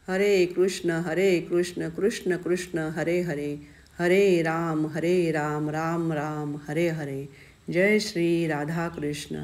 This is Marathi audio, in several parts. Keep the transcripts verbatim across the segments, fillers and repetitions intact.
हरे कृष्ण हरे कृष्ण कृष्ण कृष्ण हरे हरे, हरे राम हरे राम राम राम हरे हरे. जय श्री राधा कृष्ण.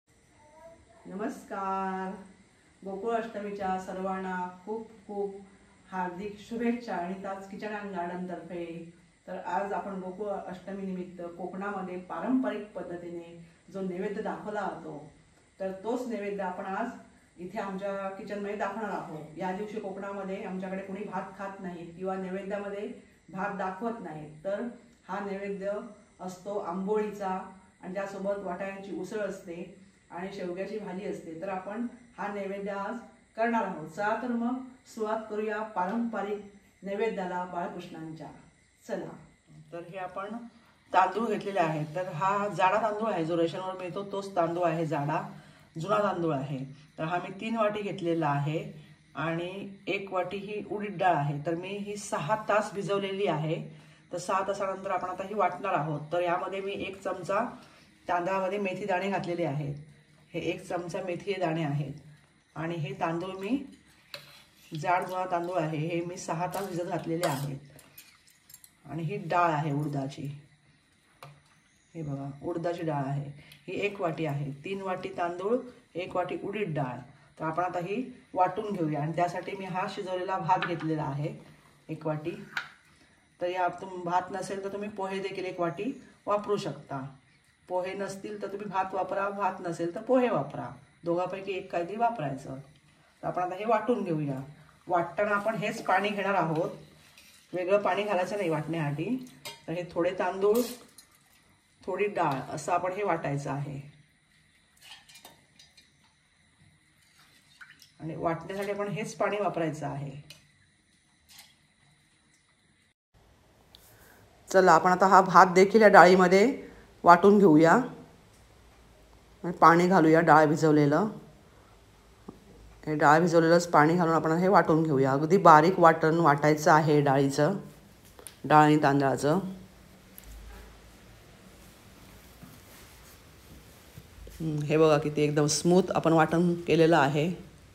नमस्कार. गोकुळ अष्टमीच्या सर्वांना खूप खूप हार्दिक शुभेच्छा आणि ताज किचन अँड गार्डनतर्फे. तर आज आपण गोकुळ अष्टमी निमित्त कोकणामध्ये पारंपरिक पद्धतीने जो नैवेद्य दाखवला जातो तर तोच नैवेद्य आपण आज इथे आमच्या किचनमध्ये दाखवणार आहोत. या दिवशी कोकणामध्ये आमच्याकडे कोणी भात खात नाही किंवा नैवेद्यामध्ये भात दाखवत नाही. तर हा नैवेद्य असतो आंबोळीचा आणि त्यासोबत वाटाण्याची उसळ असते आणि शेवग्याची भाजी असते. तर आपण हा नैवेद्य आज करणार आहोत. चला तर मग सुरुवात करूया पारंपरिक नैवेद्याला बाळकृष्णांच्या. चला. तर हे आपण तांदूळ घेतलेले आहेत. तर हा जाडा तांदूळ आहे, जो रेशनवर मिळतो तोच तांदूळ आहे, जाडा जुना तांदूळ आहे. तर हा मी तीन वाटी घेतलेला आहे आणि एक वाटी ही उडीद डाळ आहे. तर मी ही सहा तास भिजवलेली आहे. तर सहा तासानंतर आपण आता ही वाटणार आहोत. तर यामध्ये मी एक चमचा तांदळामध्ये मेथी दाणे घातलेले आहेत. हे एक चमचा मेथी दाणे आहेत आणि हे तांदूळ मी जाड जुना तांदूळ आहे, हे मी सहा तास भिजत घातलेले आहेत. आणि ही डाळ आहे उडदाची, हे बघा उडदाची डाळ आहे, ही एक वाटी आहे. तीन वाटी तांदूळ, एक वाटी उडीद डाळ. तर आपण आता ही वाटून घेऊया आणि त्यासाठी मी हा शिजवलेला भात घेतलेला आहे एक वाटी. तर या तुम भात नसेल तर तुम्ही पोहे देखील एक वाटी वापरू शकता. पोहे नसतील तर तुम्ही भात वापरा, भात नसेल तर पोहे वापरा, दोघांपैकी एक काहीतरी वापरायचं. तर आपण आता हे वाटून घेऊया. वाटताना आपण हेच पाणी घेणार आहोत, वेगळं पाणी घालायचं नाही वाटण्यासाठी. तर हे थोडे तांदूळ थोडी डाळ असं आपण हे वाटायचं आहे आणि वाटण्यासाठी आपण हेच पाणी वापरायचं आहे. चला आपण आता हा भात देखील या डाळीमध्ये वाटून घेऊया आणि पाणी घालूया. डाळ भिजवलेलं हे डाळ भिजवलेलंच पाणी घालून आपण हे वाटून घेऊया. अगदी बारीक वाटण वाटायचं आहे डाळीचं, डाळ आणि तांदळाचं. हे बघा किती एकदम स्मूथ आपण वाटण केलेलं आहे.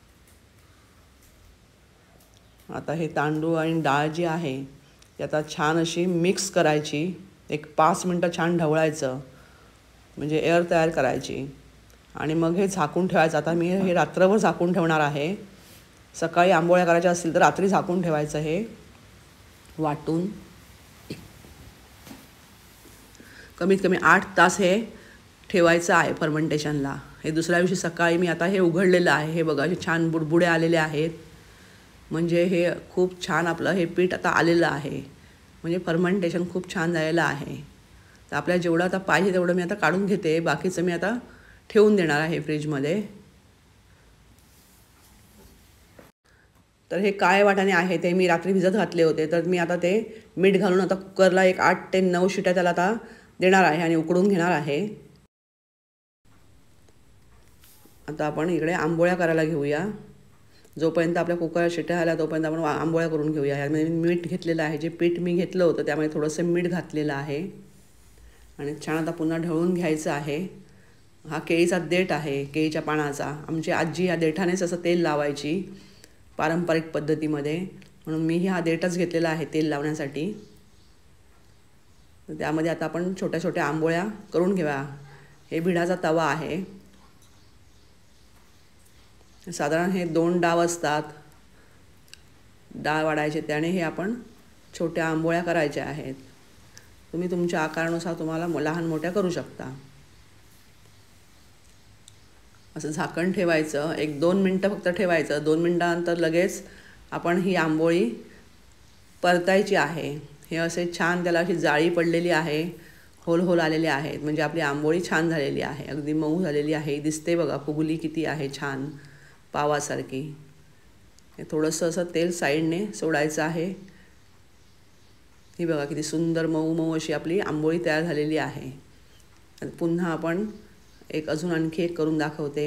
आता हे तांदूळ आणि डाळ जी आहे ती आता छान अशी मिक्स करायची. एक पाच मिनटं छान ढवळायचं, म्हणजे एअर तयार करायची आणि मग हे झाकून ठेवायचं. आता मी हे रात्रभर झाकून ठेवणार आहे. सकाळी आंबोळ्या करायच्या असतील तर रात्री झाकून ठेवायचं हे वाटून. कमीत कमी आठ तास हे ठेवायचं आहे फर्मेंटेशनला. हे दुसऱ्या दिवशी सकाळी मी आता हे उघडलेलं आहे. हे बघा हे छान बुडबुडे आलेले आहेत, म्हणजे हे खूप छान आपलं हे पीठ आता आलेलं आहे, म्हणजे फर्मेंटेशन खूप छान झालेलं आहे. तर आपल्याला जेवढं आता पाहिजे तेवढं मी आता काढून घेते, बाकीचं मी आता ठेवून देणार आहे फ्रीजमध्ये. तर हे काळे वाटाणे आहे ते मी रात्री भिजत घातले होते. तर मी आता ते मीठ घालून आता कुकरला एक आठ ते नऊ शिट्या त्याला आता देणार आहे आणि उकडून घेणार आहे. आता आपण इकडे आंबोळ्या करायला घेऊया. जोपर्यंत आपल्या कुकरला शिट्या झाल्या तोपर्यंत आपण आंबोळ्या करून घेऊया. यामध्ये मीठ घेतलेलं आहे, जे पीठ मी घेतलं होतं त्यामध्ये थोडंसं मीठ घातलेलं आहे आणि छान आता पुन्हा ढवळून घ्यायचं आहे. हा केळीचा देठ आहे, केळीच्या पानाचा. आमची आजी या देठानेच असं तेल लावायची पारंपरिक पद्धतीमध्ये, म्हणून मीही हा देठच घेतलेला आहे तेल लावण्यासाठी. त्यामध्ये आता आपण छोट्या छोट्या आंबोळ्या करून घेऊया. हे भिडाचा तवा आहे, साधारण हे दोन डाव असतात डाळ वाढायचे, त्याने हे आपण छोट्या आंबोळ्या करायच्या आहेत. तुम्ही तुमच्या आकारानुसार तुम्हाला लहान मोठ्या करू शकता. असं झाकण ठेवायचं, एक दोन मिनटं फक्त ठेवायचं. दोन मिनटानंतर लगेच आपण ही आंबोळी परतायची आहे. हे असे छान त्याला अशी जाळी पडलेली आहे, होल होल आलेले आहेत, म्हणजे आपली आंबोळी छान झालेली आहे, अगदी मऊ झालेली आहे. दिसते बघा फुगली किती आहे छान पावासारखी. हे थोडंसं असं तेल साईडने सोडायचं आहे. ही बघा किती सुंदर मऊ मऊ अशी आपली आंबोळी तयार झालेली आहे. पुन्हा आपण एक अजून आणखी एक करून दाखवते.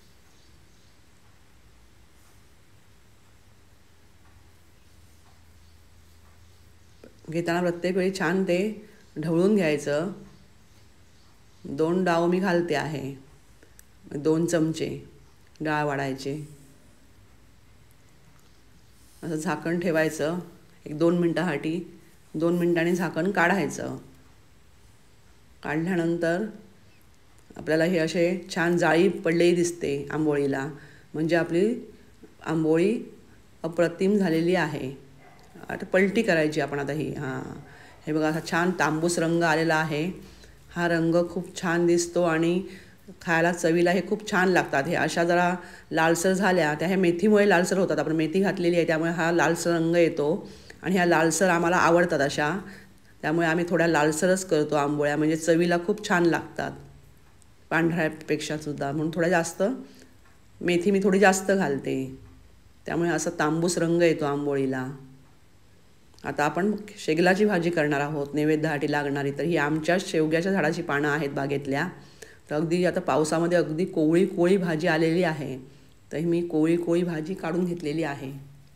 घेताना प्रत्येक वेळी छान ते ढवळून घ्यायचं. दोन डाव मी घालते आहे, दोन चमचे डाळ वाढायचे. असं झाकण ठेवायचं एक दोन मिनटासाठी. दोन मिनटांनी झाकण काढायचं. काढल्यानंतर आपल्याला हे असे छान जाळी पडलेली दिसते आंबोळीला, म्हणजे आपली आंबोळी अप्रतिम झालेली आहे. आता पलटी करायची आपण आता ही. हां, हे बघा असा छान तांबूस रंग आलेला आहे. हा रंग खूप छान दिसतो आणि खायला चवीला हे खूप छान लागतात. हे अशा जरा लालसर झाल्या, त्या ह्या मेथीमुळे लालसर होतात. आपण मेथी घातलेली आहे त्यामुळे हा लालसर रंग येतो आणि ह्या लालसर आम्हाला आवडतात अशा, त्यामुळे आम्ही थोड्या लालसरच करतो आंबोळ्या, म्हणजे चवीला खूप छान लागतात पांढऱ्यापेक्षासुद्धा. म्हणून थोड्या जास्त मेथी मी थोडी जास्त घालते, त्यामुळे असा तांबूस रंग येतो आंबोळीला. आता आपण शेगलाची भाजी करणार आहोत नैवेद्यासाठी लागणारी. तर ही आमच्या शेवग्याच्या झाडाची पानं आहेत बागेतल्या. तर अगदी आता पावसामध्ये अगदी कोवळी कोवळी भाजी आलेली आहे. तर मी कोवळी कोवळी भाजी काढून घेतलेली आहे.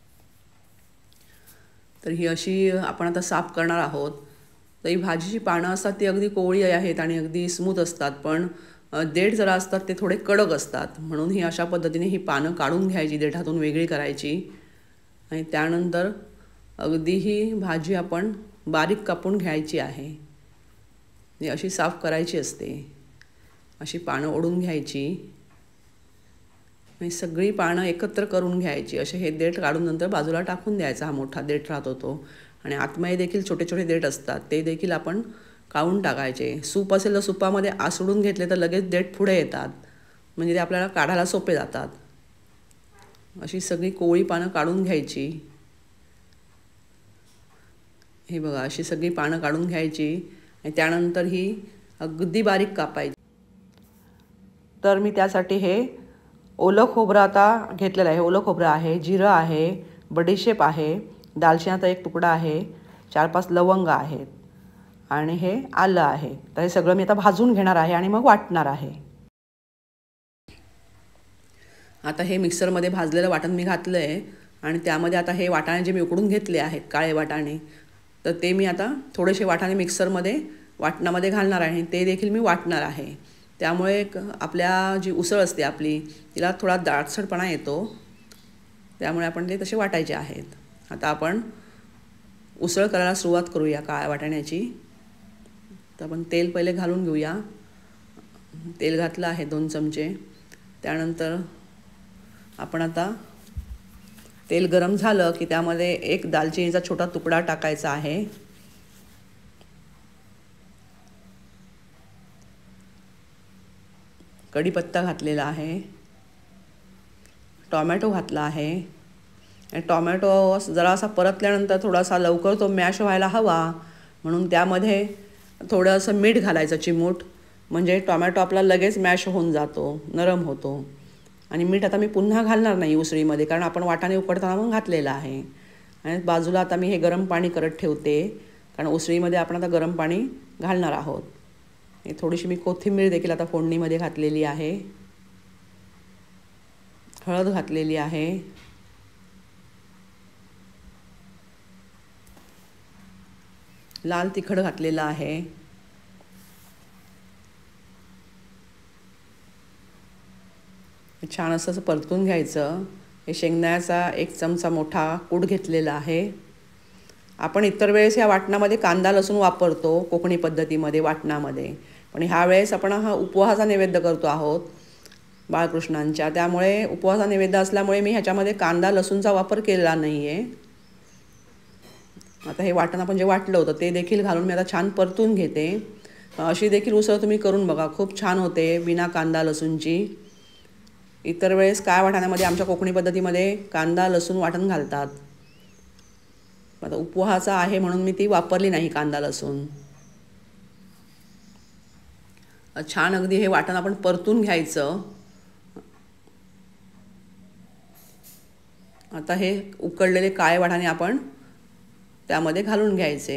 तर ही अशी आपण आता साफ करणार आहोत. तर ही भाजीची पानं असतात ती अगदी कोवळी आहेत आणि अगदी स्मूथ असतात, पण देठ जरा असतात ते थोडे कडक असतात. म्हणून ही अशा पद्धतीने ही पानं काढून घ्यायची, देठातून वेगळी करायची आणि त्यानंतर अगदी ही भाजी आपण बारीक कापून घ्यायची आहे. ही अशी साफ करायची असते. अशी पानं ओढून घ्यायची आणि सगळी पानं एकत्र करून घ्यायची. असे हे देठ काढून नंतर बाजूला टाकून द्यायचा. हा मोठा देठ राहतो तो, आणि आतमध्ये देखील छोटे छोटे देठ असतात ते देखील आपण काढून टाकायचे. सूप असेल तर सुपामध्ये आसडून घेतले तर लगेच देठ पुढे येतात, म्हणजे ते आपल्याला काढायला सोपे जातात. अशी सगळी कोवळी पानं काढून घ्यायची. हे बघा अशी सगळी पानं काढून घ्यायची आणि त्यानंतर ही अगदी बारीक कापायची. तर मी त्यासाठी हे ओलं खोबरं आता घेतलेलं आहे. ओलं खोबरं आहे, जिरं आहे, बडीशेप आहे, दालचिनीचा एक तुकडा आहे, चार पाच लवंग आहेत आणि हे आलं आहे. तर हे सगळं मी आता भाजून घेणार आहे आणि मग वाटणार आहे. आता हे मिक्सरमध्ये भाजलेलं वाटण मी घातलं आहे आणि त्यामध्ये आता हे वाटाणे जे मी उकडून घेतले आहेत, काळे वाटाणे, तर ते मी आता थोडेसे वाटाणे मिक्सरमध्ये वाटणामध्ये घालणार आहे. ते देखील मी वाटणार आहे. त्यामुळे आपल्या जी उसळ असते आपली तिला थोडा दाटसरपणा येतो, त्यामुळे आपण ते तसे वाटायचे आहेत. आता आपण उसळ करायला सुरुवात करूया काळ्या वाटाण्याची. तर आपण तेल पहिले घालून घेऊया. तेल घातलं आहे दोन चमचे. त्यानंतर आपण आता तेल गरम झालं की त्यामध्ये एक दालचिनीचा छोटा तुकडा टाकायचा आहे. कढीपत्ता घातलेला आहे, टॉमॅटो घातला आहे आणि टॉमॅटो जरासा परतल्यानंतर थोडासा लवकर तो मॅश व्हायला हवा म्हणून त्यामध्ये थोडंसं मीठ घालायचं चिमूट, म्हणजे टॉमॅटो आपला लगेच मॅश होऊन जातो, नरम होतो. आणि मीठ आता मी पुन्हा घालणार नाही उसळीमध्ये, कारण आपण वाटाणे उकडताना मग घातलेलं आहे. आणि बाजूला आता मी हे गरम पाणी करत ठेवते, कारण उसळीमध्ये आपण आता गरम पाणी घालणार आहोत. थोडीशी मी कोथिंबीर देखील आता फोडणीमध्ये घातलेली आहे, हळद घातलेली आहे, लाल तिखट घातलेलं आहे, छान असं परतून घ्यायचं. हे शेंगदाण्याचा एक चमचा मोठा कूट घेतलेला आहे. आपण इतर वेळेस या वाटणामध्ये कांदा लसूण वापरतो कोकणी पद्धतीमध्ये वाटणामध्ये, पण ह्या वेळेस आपण हा उपवासाचा नैवेद्य करतो आहोत बाळकृष्णांच्या, त्यामुळे उपवासाचा नैवेद्य असल्यामुळे मी ह्याच्यामध्ये कांदा लसूणचा वापर केलेला नाही आहे. आता हे वाटण आपण जे वाटलं होतं ते देखील घालून मी आता छान परतून घेते. अशी देखील उसळ तुम्ही करून बघा, खूप छान होते बिना कांदा लसूणची. इतर वेळेस काय वाटाण्यामध्ये आमच्या कोकणी पद्धतीमध्ये कांदा लसूण वाटण घालतात, आता उपवासाचा आहे म्हणून मी ती वापरली नाही कांदा लसूण. छान अगदी हे वाटण आपण परतून घ्यायचं. आता हे उकडलेले काळे वाटाणे आपण त्यामध्ये घालून घ्यायचे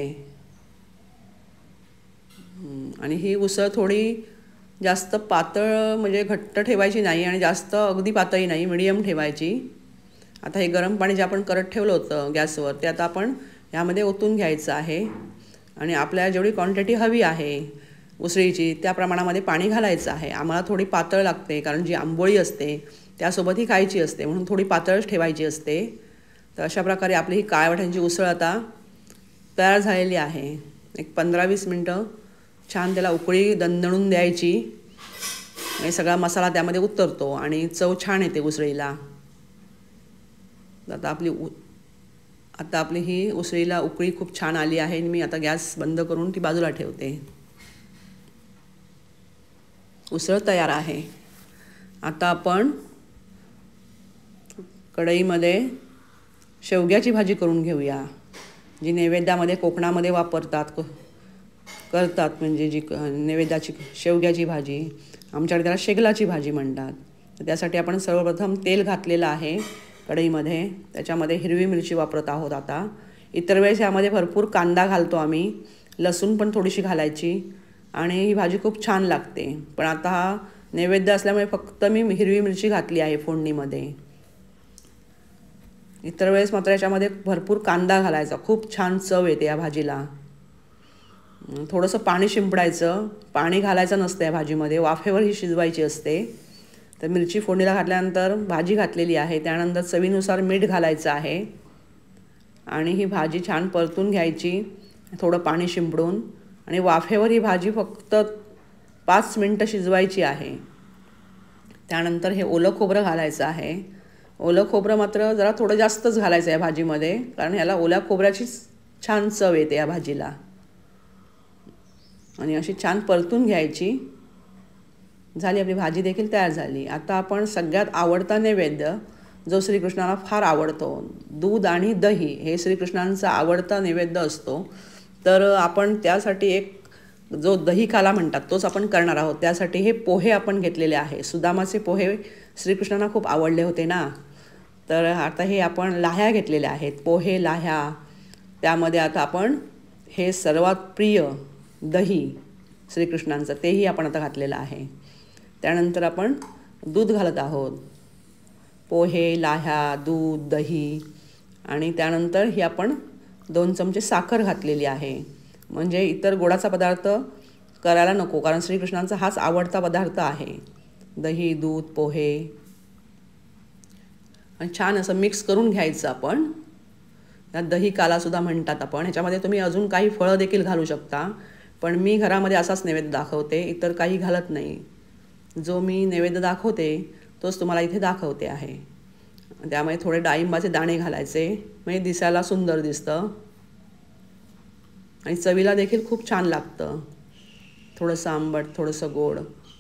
आणि ही उसळ थोडी जास्त पातळ म्हणजे घट्ट ठेवायची नाही आणि जास्त अगदी पातळी नाही, मिडियम ठेवायची. आता हे गरम पाणी जे आपण करत ठेवलं होतं गॅसवर ते आता आपण ह्यामध्ये ओतून घ्यायचं आहे आणि आपल्याला जेवढी क्वांटिटी हवी आहे उसळीची त्या प्रमाणामध्ये पाणी घालायचं आहे. आम्हाला थोडी पातळ लागते, कारण जी आंबोळी असते त्यासोबत ही खायची असते म्हणून थोडी पातळच ठेवायची असते. तर अशा प्रकारे आपली ही काळवटांची उसळ आता तयार झालेली आहे. एक पंधरा वीस मिनटं छान त्याला उकळी दणदणून द्यायची आणि सगळा मसाला त्यामध्ये उतरतो आणि चव छान येते उसळीला. आता आपली उ आता आपली ही उसळीला उकळी खूप छान आली आहे. मी आता गॅस बंद करून ती बाजूला ठेवते. उसळ तयार आहे. आता आपण कढईमध्ये शेवग्याची भाजी करून घेऊया, जी नैवेद्यामध्ये कोकणामध्ये वापरतात करतात म्हणजे जी नैवेद्याची शेवग्याची भाजी, आमच्याकडे त्याला शेगलाची भाजी म्हणतात. तर त्यासाठी आपण सर्वप्रथम तेल घातलेलं आहे कढईमध्ये. त्याच्यामध्ये हिरवी मिरची वापरत आहोत. आता इतर वेळेस यामध्ये भरपूर कांदा घालतो आम्ही, लसूण पण थोडीशी घालायची आणि ही भाजी खूप छान लागते. पण आता हा नैवेद्य असल्यामुळे फक्त मी हिरवी मिरची घातली आहे फोडणीमध्ये. इतर वेळेस मात्र याच्यामध्ये भरपूर कांदा घालायचा, खूप छान चव येते या भाजीला. थोडंसं पाणी शिंपडायचं, पाणी घालायचं नसतं या भाजीमध्ये, वाफेवर ही शिजवायची असते. तर मिरची फोडणीला घातल्यानंतर भाजी घातलेली आहे, त्यानंतर चवीनुसार मीठ घालायचं आहे आणि ही भाजी छान परतून घ्यायची थोडं पाणी शिंपडून. आणि वाफेवर ही भाजी फक्त पाच मिनटं शिजवायची आहे. त्यानंतर हे ओलं खोबरं घालायचं आहे. ओलं खोबरं मात्र जरा थोडं जास्तच घालायचं आहे भाजीमध्ये, कारण ह्याला ओल्या खोबऱ्याचीच छान चव येते या भाजीला. आणि अशी छान परतून घ्यायची. झाली आपली भाजी देखील तयार झाली. आता आपण सगळ्यात आवडता नैवेद्य, जो श्रीकृष्णाला फार आवडतो, दूध आणि दही, हे श्रीकृष्णांचा आवडता नैवेद्य असतो. तर आपण त्यासाठी एक जो दही काला म्हणतात तोच आपण करणार आहोत. त्यासाठी हे पोहे आपण घेतलेले आहे. सुदामाचे पोहे श्रीकृष्णांना खूप आवडले होते ना, तर आता हे आपण लाह्या घेतलेल्या आहेत, पोहे लाह्या. त्यामध्ये आता आपण हे सर्वात प्रिय दही श्रीकृष्णांचं, तेही आपण आता घातलेलं आहे. त्यानंतर आपण दूध घालत आहोत. पोहे, लाह्या, दूध, दही आणि त्यानंतर ही आपण दोन चमचे साखर घातलेली आहे. म्हणजे इतर गोडाचा पदार्थ करायला नको, कारण श्रीकृष्णांचा हाच आवडता पदार्थ आहे, दही, दूध, पोहे. आणि छान असं मिक्स करून घ्यायचं आपण. यात दही कालासुद्धा म्हणतात आपण. ह्याच्यामध्ये तुम्ही अजून काही फळं देखील घालू शकता, पण मी घरामध्ये असाच नैवेद्य दाखवते, इतर काही घालत नाही. जो मी नैवेद्य दाखवते तोच तुम्हाला इथे दाखवते आहे. त्यामुळे थोडे डाळिंबाचे दाणे घालायचे, म्हणजे दिसायला सुंदर दिसतं आणि चवीला देखील खूप छान लागतं. थोडंसं आंबट, थोडंसं गोड.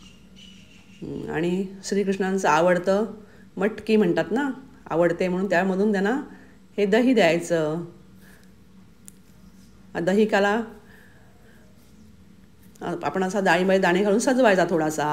आणि श्रीकृष्णांचं आवडतं मटकी म्हणतात ना, आवडते म्हणून त्यामधून त्यांना हे दही द्यायचं. दहीकाला आपण असा डाळिंबाचे दाणे घालून सजवायचा थोडासा.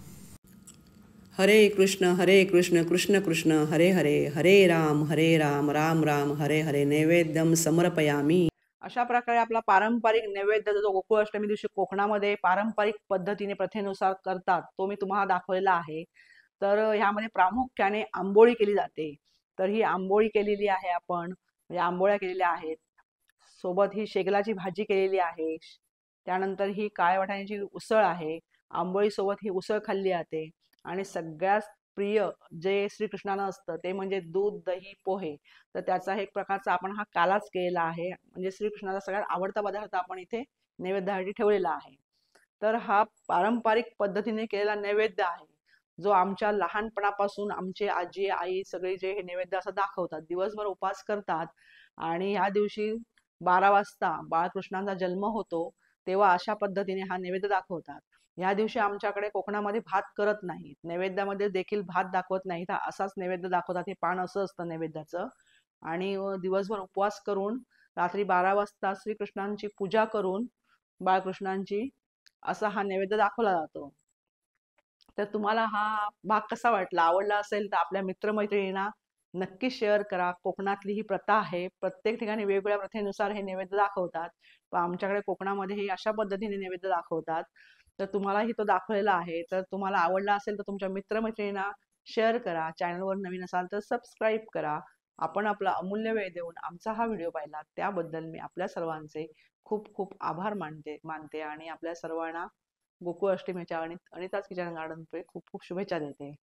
हरे कृष्ण हरे कृष्ण कृष्ण कृष्ण हरे हरे, हरे राम हरे राम राम राम हरे हरे, नैवेद्यम समर्पयामी. अशा प्रकारे आपला पारंपरिक नैवेद्य जो गोकुळ अष्टमी दिवशी कोकणामध्ये पारंपरिक पद्धतीने प्रथेनुसार करतात, तो मी तुम्हाला दाखवलेला आहे. तर ह्यामध्ये प्रामुख्याने आंबोळी केली जाते. तर ही आंबोळी केलेली आहे आपण, म्हणजे आंबोळ्या केलेल्या आहेत. सोबत ही शेगलाची भाजी केलेली आहे. त्यानंतर ही काळ्या वाटाण्याची उसळ आहे. आंबोळीसोबत ही उसळ खाल्ली जाते. आणि सगळ्यात प्रिय जे श्रीकृष्णांना असतं ते म्हणजे दूध, दही, पोहे. तर त्याचा एक प्रकारचा आपण हा कालाच केलेला आहे. म्हणजे श्रीकृष्णाचा सगळ्यात आवडता पदार्थ आपण इथे नैवेद्यासाठी ठेवलेला आहे. तर हा पारंपरिक पद्धतीने केलेला नैवेद्य आहे, जो आमच्या लहानपणापासून आमचे आजी आई सगळे जे हे नैवेद्य असं दाखवतात, दिवसभर उपवास करतात. आणि ह्या दिवशी बारा वाजता बाळकृष्णांचा जन्म होतो, तेव्हा अशा पद्धतीने हा नैवेद्य दाखवतात. या दिवशी आमच्याकडे कोकणामध्ये भात करत नाहीत, नैवेद्यामध्ये देखील भात दाखवत नाहीत. हा असाच नैवेद्य दाखवतात. हे पान असं असतं नैवेद्याचं. आणि दिवसभर उपवास करून रात्री बारा वाजता श्रीकृष्णांची पूजा करून बाळकृष्णांची असा हा नैवेद्य दाखवला जातो. तर तुम्हाला हा भाग कसा वाटला? आवडला असेल तर आपल्या मित्रमैत्रिणींना नक्की शेअर करा. कोकणातली ही प्रथा आहे, प्रत्येक ठिकाणी वेगवेगळ्या प्रथेनुसार हे नैवेद्य दाखवतात, पण आमच्याकडे कोकणामध्ये हे अशा पद्धतीने नैवेद्य दाखवतात. तर तुम्हालाही तो दाखवलेला आहे. तर तुम्हाला आवडला असेल तर तुमच्या मित्रमैत्रिणींना शेअर करा. चॅनलवर नवीन असाल तर सबस्क्राईब करा. आपण आपला अमूल्य वेळ देऊन आमचा हा व्हिडिओ पाहिला त्याबद्दल मी आपल्या सर्वांचे खूप खूप आभार मानते मानते आणि आपल्या सर्वांना गोकुळ अष्टमीच्या आणि अनिताज किचन गार्डन खूप खूप शुभेच्छा देते.